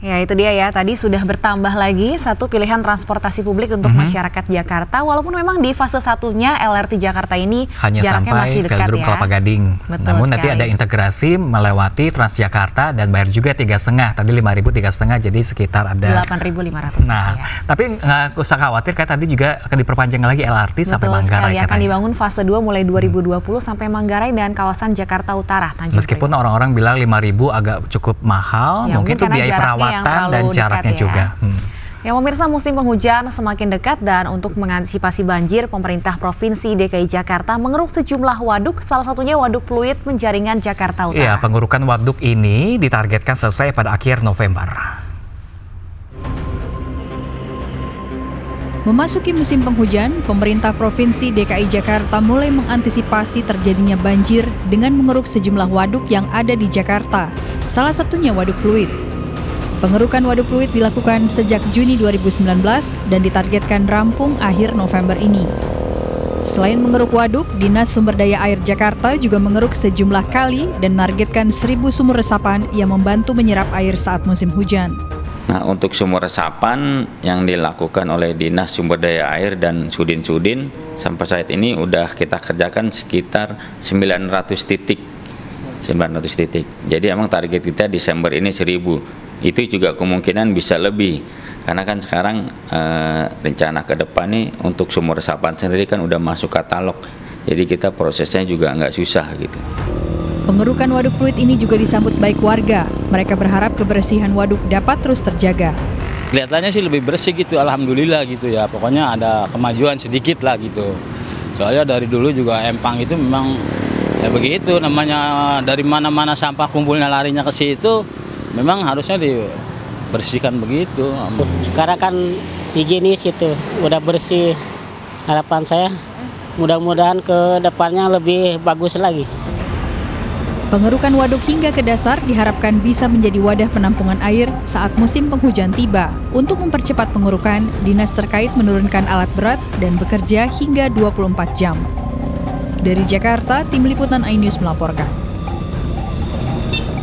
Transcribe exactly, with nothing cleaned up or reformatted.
Ya itu dia ya, tadi sudah bertambah lagi satu pilihan transportasi publik untuk mm-hmm. masyarakat Jakarta. Walaupun memang di fase satunya L R T Jakarta ini hanya jaraknya sampai masih dekat Velodrome ya. Kelapa Gading. Betul Namun sekali. Nanti ada integrasi melewati Transjakarta dan bayar juga tiga setengah. Tadi lima ribu tiga setengah, jadi sekitar ada delapan ribu lima ratus. Nah, ya. Tapi nggak usah khawatir, kayak tadi juga akan diperpanjang lagi L R T Betul sampai Manggarai. Sekali, akan dibangun fase dua mulai dua ribu dua puluh hmm. sampai Manggarai dan kawasan Jakarta Utara. Tanjung Meskipun orang-orang bilang lima ribu agak cukup mahal, ya, mungkin itu biaya perawatan dan jaraknya ya. juga. Hmm. Ya pemirsa, musim penghujan semakin dekat dan untuk mengantisipasi banjir, pemerintah Provinsi D K I Jakarta mengeruk sejumlah waduk, salah satunya Waduk Pluit Penjaringan Jakarta Utara. Iya, pengerukan waduk ini ditargetkan selesai pada akhir November. Memasuki musim penghujan, pemerintah Provinsi D K I Jakarta mulai mengantisipasi terjadinya banjir dengan mengeruk sejumlah waduk yang ada di Jakarta, salah satunya Waduk Pluit. Pengerukan Waduk Pluit dilakukan sejak Juni dua ribu sembilan belas dan ditargetkan rampung akhir November ini. Selain mengeruk waduk, Dinas Sumber Daya Air Jakarta juga mengeruk sejumlah kali dan menargetkan seribu sumur resapan yang membantu menyerap air saat musim hujan. Nah, untuk sumur resapan yang dilakukan oleh Dinas Sumber Daya Air dan Sudin-Sudin sampai saat ini udah kita kerjakan sekitar sembilan ratus titik. sembilan ratus titik. Jadi emang target kita Desember ini seribu. Itu juga kemungkinan bisa lebih. Karena kan sekarang eh, rencana ke depan nih untuk sumur resapan sendiri kan udah masuk katalog. Jadi kita prosesnya juga nggak susah gitu. Pengerukan Waduk Pluit ini juga disambut baik warga. Mereka berharap kebersihan waduk dapat terus terjaga. Kelihatannya sih lebih bersih gitu, alhamdulillah gitu ya. Pokoknya ada kemajuan sedikit lah gitu. Soalnya dari dulu juga empang itu memang ya begitu, namanya dari mana-mana sampah kumpulnya larinya ke situ, memang harusnya dibersihkan begitu. Sekarang kan higienis gitu, udah bersih. Harapan saya mudah-mudahan ke depannya lebih bagus lagi. Pengerukan waduk hingga ke dasar diharapkan bisa menjadi wadah penampungan air saat musim penghujan tiba. Untuk mempercepat pengerukan, dinas terkait menurunkan alat berat dan bekerja hingga dua puluh empat jam. Dari Jakarta, Tim Liputan iNews melaporkan.